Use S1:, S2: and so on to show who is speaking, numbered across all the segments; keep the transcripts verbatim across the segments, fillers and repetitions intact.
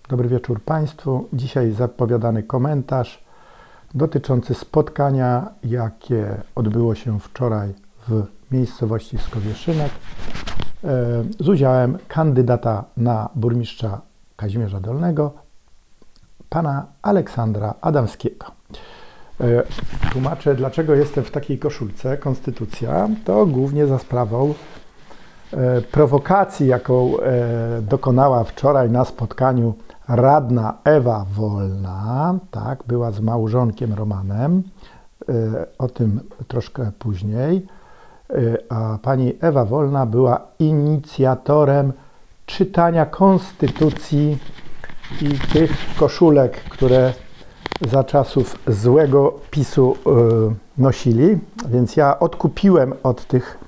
S1: Dobry wieczór Państwu. Dzisiaj zapowiadany komentarz dotyczący spotkania, jakie odbyło się wczoraj w miejscowości Skowieszynek z udziałem kandydata na burmistrza Kazimierza Dolnego, pana Aleksandra Adamskiego. Tłumaczę, dlaczego jestem w takiej koszulce. Konstytucja to głównie za sprawą prowokacji, jaką dokonała wczoraj na spotkaniu radna Ewa Wolna, tak, była z małżonkiem Romanem, o tym troszkę później, a pani Ewa Wolna była inicjatorem czytania konstytucji i tych koszulek, które za czasów złego PiSu nosili, więc ja odkupiłem od tych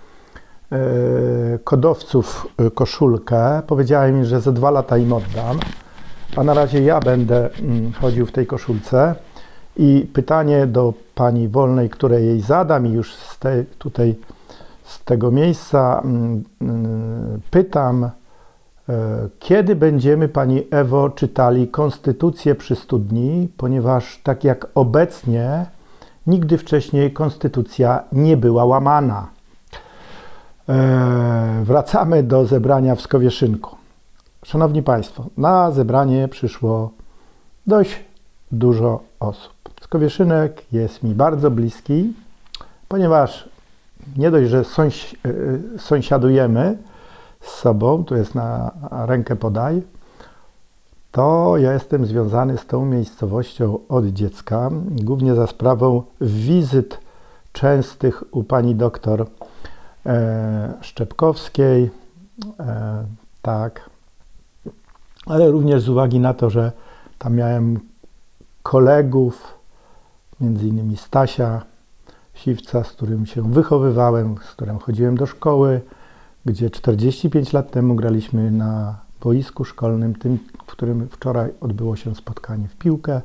S1: kodowców koszulkę, powiedziałem im, że za dwa lata im oddam, a na razie ja będę chodził w tej koszulce. I pytanie do pani Wolnej, które jej zadam i już z tej, tutaj z tego miejsca pytam, kiedy będziemy, pani Ewo, czytali Konstytucję przy studni, ponieważ tak jak obecnie nigdy wcześniej konstytucja nie była łamana. Wracamy do zebrania w Skowieszynku. Szanowni Państwo, na zebranie przyszło dość dużo osób. Skowieszynek jest mi bardzo bliski, ponieważ nie dość, że sąsi sąsiadujemy z sobą, tu jest na rękę podaj, to ja jestem związany z tą miejscowością od dziecka, głównie za sprawą wizyt częstych u pani doktor e, Szczepkowskiej, e, tak, ale również z uwagi na to, że tam miałem kolegów, między innymi Stasia Siwca, z którym się wychowywałem, z którym chodziłem do szkoły, gdzie czterdzieści pięć lat temu graliśmy na boisku szkolnym, tym, w którym wczoraj odbyło się spotkanie w piłkę.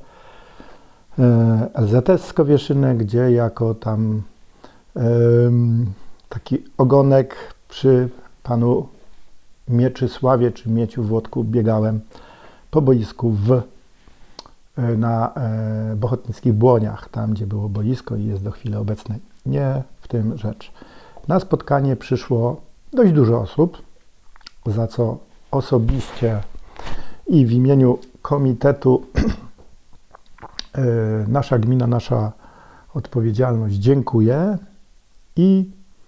S1: L Z S Skowieszynek, gdzie jako tam um, taki ogonek przy panu Mieczysławie czy Mieciu Włodku biegałem po boisku w, na e, Bochotnickich Błoniach, tam gdzie było boisko i jest do chwili obecnej. Nie w tym rzecz. Na spotkanie przyszło dość dużo osób, za co osobiście i w imieniu komitetu e, nasza gmina, nasza odpowiedzialność dziękuję i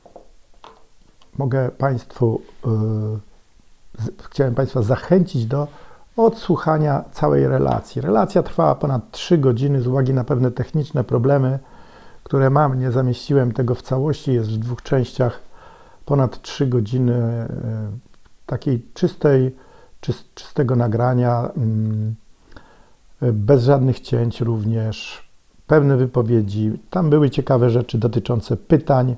S1: mogę Państwu e, Chciałem Państwa zachęcić do odsłuchania całej relacji. Relacja trwała ponad trzy godziny z uwagi na pewne techniczne problemy, które mam. Nie zamieściłem tego w całości, jest w dwóch częściach. Ponad trzy godziny takiej czystej, czystego nagrania, bez żadnych cięć również, pewne wypowiedzi. Tam były ciekawe rzeczy dotyczące pytań.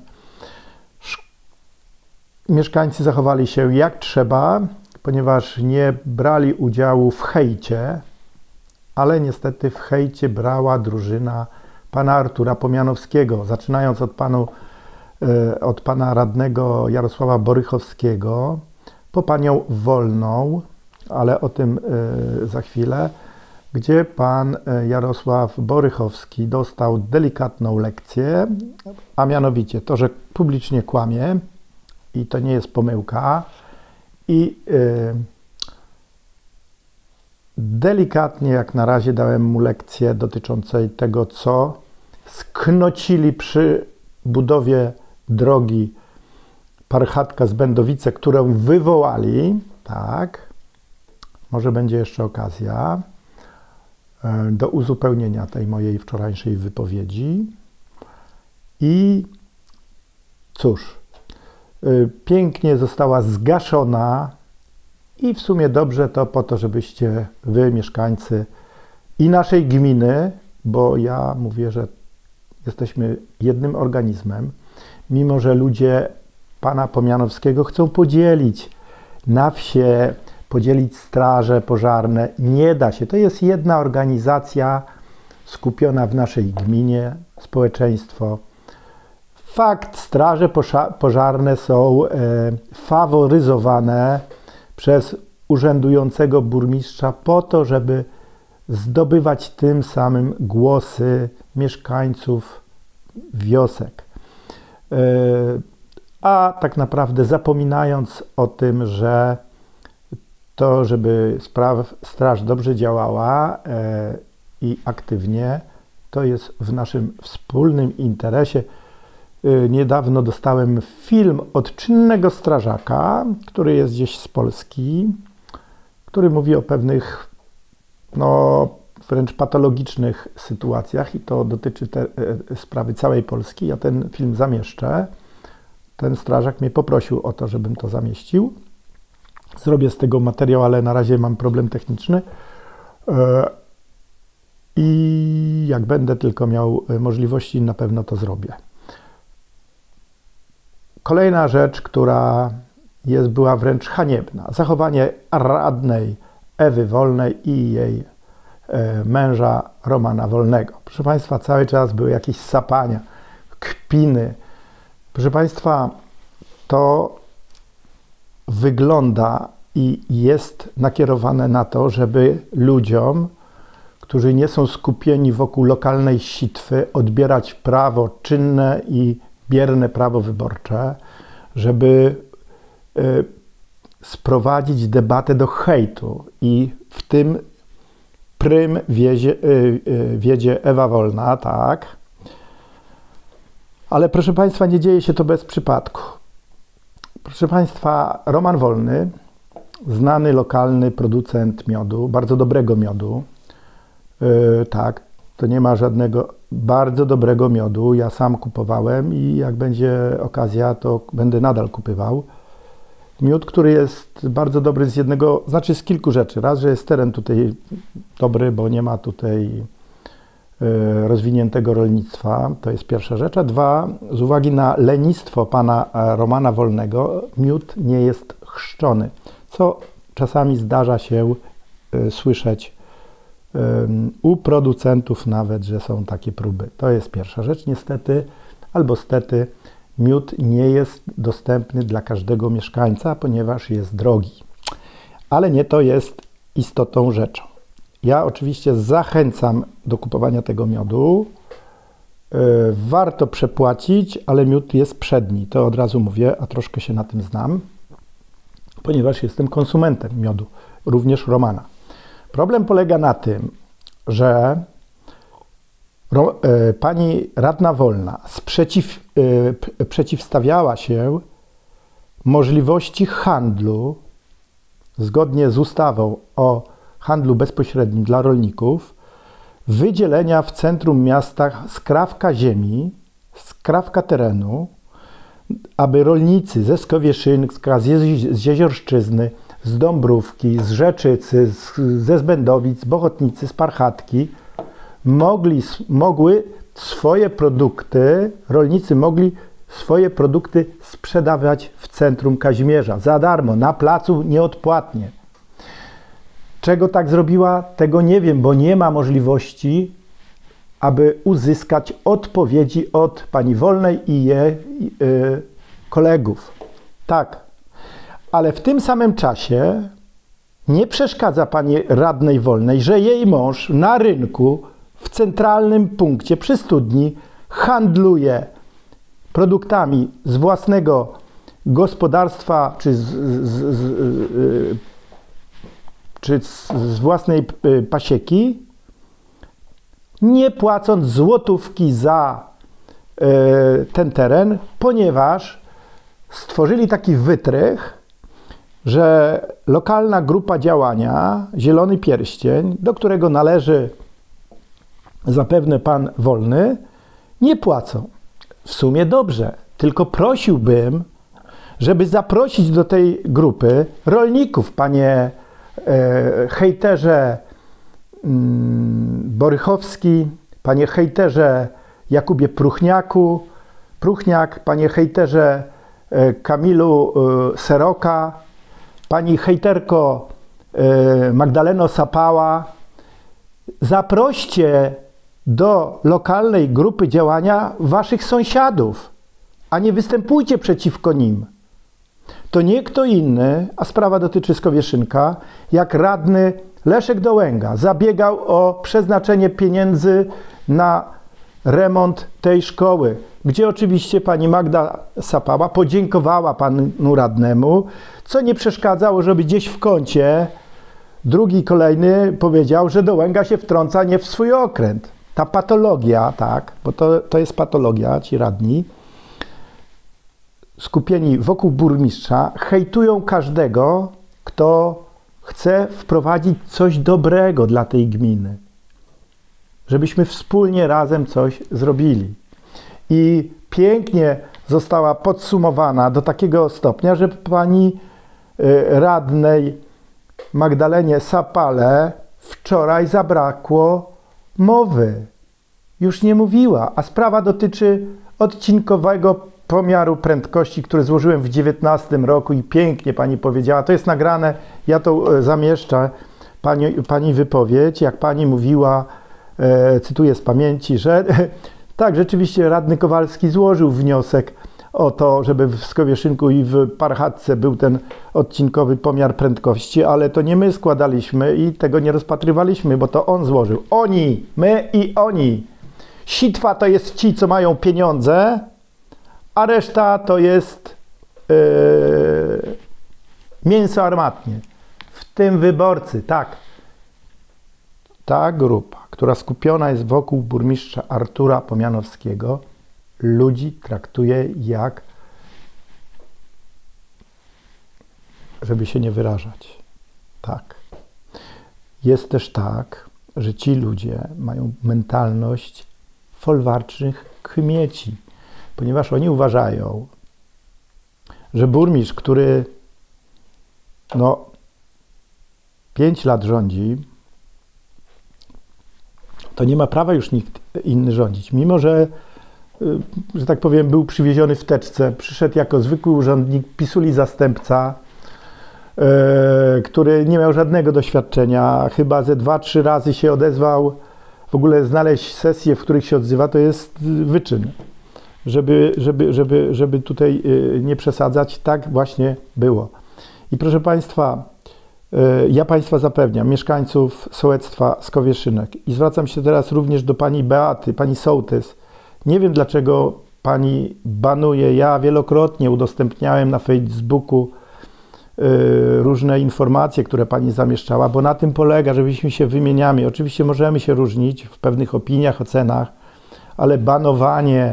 S1: Mieszkańcy zachowali się jak trzeba, ponieważ nie brali udziału w hejcie, ale niestety w hejcie brała drużyna pana Artura Pomianowskiego, zaczynając od, panu, od pana radnego Jarosława Borychowskiego, po panią Wolną, ale o tym za chwilę, gdzie pan Jarosław Borychowski dostał delikatną lekcję, a mianowicie to, że publicznie kłamie, i to nie jest pomyłka, i yy, delikatnie jak na razie dałem mu lekcję dotyczącej tego, co sknocili przy budowie drogi Parchatka z Będowice, którą wywołali, tak, może będzie jeszcze okazja yy, do uzupełnienia tej mojej wczorajszej wypowiedzi. I cóż, pięknie została zgaszona i w sumie dobrze to po to, żebyście wy, mieszkańcy i naszej gminy, bo ja mówię, że jesteśmy jednym organizmem, mimo że ludzie pana Pomianowskiego chcą podzielić na wsie, podzielić straże pożarne, nie da się. To jest jedna organizacja skupiona w naszej gminie, społeczeństwo. Fakt, straże pożarne są faworyzowane przez urzędującego burmistrza po to, żeby zdobywać tym samym głosy mieszkańców wiosek. A tak naprawdę zapominając o tym, że to, żeby straż dobrze działała i aktywnie, to jest w naszym wspólnym interesie. Niedawno dostałem film od czynnego strażaka, który jest gdzieś z Polski, który mówi o pewnych, no, wręcz patologicznych sytuacjach i to dotyczy te, sprawy całej Polski. Ja ten film zamieszczę. Ten strażak mnie poprosił o to, żebym to zamieścił. Zrobię z tego materiał, ale na razie mam problem techniczny. I jak będę tylko miał możliwości, na pewno to zrobię. Kolejna rzecz, która jest, była wręcz haniebna. Zachowanie radnej Ewy Wolnej i jej e, męża Romana Wolnego. Proszę Państwa, cały czas były jakieś sapania, kpiny. Proszę Państwa, to wygląda i jest nakierowane na to, żeby ludziom, którzy nie są skupieni wokół lokalnej sitwy, odbierać prawo czynne i bierne prawo wyborcze, żeby y, sprowadzić debatę do hejtu i w tym prym wiedzie, y, y, wiedzie Ewa Wolna, tak. Ale proszę Państwa, nie dzieje się to bez przypadku. Proszę Państwa, Roman Wolny, znany lokalny producent miodu, bardzo dobrego miodu, yy, tak, to nie ma żadnego, bardzo dobrego miodu, ja sam kupowałem i jak będzie okazja, to będę nadal kupywał. Miód, który jest bardzo dobry z jednego, znaczy z kilku rzeczy. Raz, że jest teren tutaj dobry, bo nie ma tutaj rozwiniętego rolnictwa, to jest pierwsza rzecz, a dwa, z uwagi na lenistwo pana Romana Wolnego, miód nie jest chrzczony, co czasami zdarza się y, słyszeć y, u producentów nawet, że są takie próby. To jest pierwsza rzecz. Niestety, albo stety, miód nie jest dostępny dla każdego mieszkańca, ponieważ jest drogi. Ale nie to jest istotą rzeczą. Ja oczywiście zachęcam do kupowania tego miodu. Yy, warto przepłacić, ale miód jest przedni. To od razu mówię, a troszkę się na tym znam, ponieważ jestem konsumentem miodu, również Romana. Problem polega na tym, że ro, yy, pani radna Wolna sprzeciw, yy, przeciwstawiała się możliwości handlu zgodnie z ustawą o handlu bezpośrednim dla rolników, wydzielenia w centrum miasta skrawka ziemi, skrawka terenu, aby rolnicy ze Skowieszynka, z, Jezi z Jeziorszczyzny, z Dąbrówki, z Rzeczycy, z, ze Zbędowic, z Bochotnicy, z Parchatki mogli, mogły swoje produkty, rolnicy mogli swoje produkty sprzedawać w centrum Kazimierza za darmo, na placu nieodpłatnie. Czego tak zrobiła? Tego nie wiem, bo nie ma możliwości, aby uzyskać odpowiedzi od pani Wolnej i jej yy, kolegów. Tak, ale w tym samym czasie nie przeszkadza pani radnej Wolnej, że jej mąż na rynku w centralnym punkcie przy studni handluje produktami z własnego gospodarstwa czy z, z, z, z czy z własnej pasieki, nie płacąc złotówki za y, ten teren, ponieważ stworzyli taki wytrych, że lokalna grupa działania Zielony Pierścień, do którego należy zapewne pan Wolny, nie płacą. W sumie dobrze, tylko prosiłbym, żeby zaprosić do tej grupy rolników, panie e, hejterze mm, Borychowski, panie hejterze Jakubie Pruchniaku, Pruchniak, panie hejterze e, Kamilu e, Seroka, pani hejterko e, Magdaleno Sapała. Zaproście do lokalnej grupy działania waszych sąsiadów, a nie występujcie przeciwko nim. to nie kto inny, a sprawa dotyczy Skowieszynka, jak radny Leszek Dołęga zabiegał o przeznaczenie pieniędzy na remont tej szkoły, gdzie oczywiście pani Magda Sapała podziękowała panu radnemu, co nie przeszkadzało, żeby gdzieś w kącie drugi kolejny powiedział, że Dołęga się wtrąca nie w swój okręt. Ta patologia, tak, bo to, to jest patologia, ci radni, skupieni wokół burmistrza, hejtują każdego, kto chce wprowadzić coś dobrego dla tej gminy. Żebyśmy wspólnie razem coś zrobili. I pięknie została podsumowana do takiego stopnia, że pani radnej Magdalenie Sapale wczoraj zabrakło mowy. Już nie mówiła, a sprawa dotyczy odcinkowego pomiaru prędkości, który złożyłem w dziewiętnastym roku i pięknie pani powiedziała, to jest nagrane, ja to zamieszczę, pani, pani wypowiedź, jak pani mówiła, e, cytuję z pamięci, że tak, rzeczywiście radny Kowalski złożył wniosek o to, żeby w Skowieszynku i w Parchacce był ten odcinkowy pomiar prędkości, ale to nie my składaliśmy i tego nie rozpatrywaliśmy, bo to on złożył. Oni, my i oni. Sitwa to jest ci, co mają pieniądze, a reszta to jest yy, mięso armatnie. W tym wyborcy, tak. Ta grupa, która skupiona jest wokół burmistrza Artura Pomianowskiego, ludzi traktuje jak, żeby się nie wyrażać. Tak. Jest też tak, że ci ludzie mają mentalność folwarcznych kmieci, ponieważ oni uważają, że burmistrz, który no pięć lat rządzi, to nie ma prawa już nikt inny rządzić, mimo że że tak powiem, był przywieziony w teczce, przyszedł jako zwykły urzędnik, pisuli zastępca, yy, który nie miał żadnego doświadczenia, chyba ze dwa, trzy razy się odezwał. W ogóle znaleźć sesje, w których się odzywa, to jest wyczyn. Żeby, żeby, żeby, żeby tutaj yy, nie przesadzać, tak właśnie było. I proszę Państwa, yy, ja Państwa zapewniam, mieszkańców sołectwa Skowieszynek, i zwracam się teraz również do pani Beaty, pani sołtys. Nie wiem, dlaczego pani banuje. Ja wielokrotnie udostępniałem na Facebooku y, różne informacje, które pani zamieszczała, bo na tym polega, żebyśmy się wymieniali. Oczywiście możemy się różnić w pewnych opiniach, ocenach, ale banowanie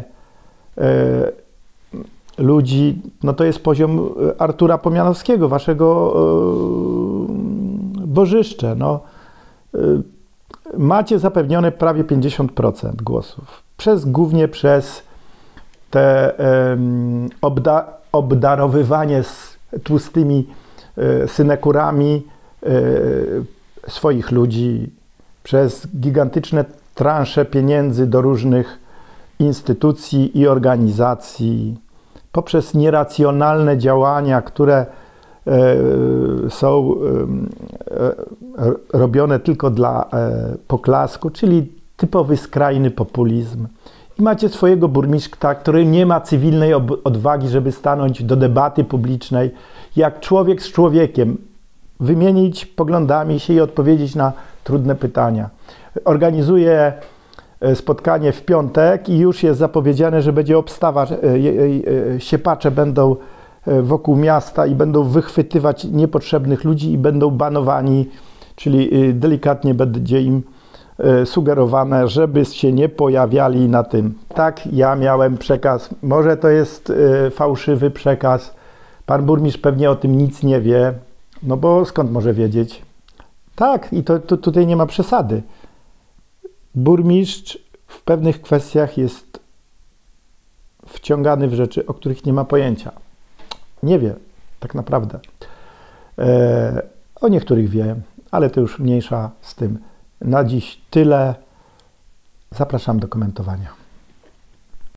S1: y, ludzi, no to jest poziom Artura Pomianowskiego, waszego y, bożyszcze. No. Y, macie zapewnione prawie pięćdziesiąt procent głosów. Przez, głównie przez te um, obda, obdarowywanie z tłustymi y, synekurami y, swoich ludzi, przez gigantyczne transze pieniędzy do różnych instytucji i organizacji, poprzez nieracjonalne działania, które y, są y, y, robione tylko dla y, poklasku, czyli typowy skrajny populizm. I macie swojego burmistrza, który nie ma cywilnej odwagi, żeby stanąć do debaty publicznej, jak człowiek z człowiekiem, wymienić poglądami się i odpowiedzieć na trudne pytania. Organizuje spotkanie w piątek i już jest zapowiedziane, że będzie obstawa, siepacze będą wokół miasta i będą wychwytywać niepotrzebnych ludzi i będą banowani, czyli delikatnie będzie im sugerowane, żeby się nie pojawiali na tym. Tak, ja miałem przekaz. Może to jest y, fałszywy przekaz. Pan burmistrz pewnie o tym nic nie wie, no bo skąd może wiedzieć? Tak, i to, to tutaj nie ma przesady. Burmistrz w pewnych kwestiach jest wciągany w rzeczy, o których nie ma pojęcia. Nie wie, tak naprawdę. E, o niektórych wie, ale to już mniejsza z tym. Na dziś tyle. Zapraszam do komentowania.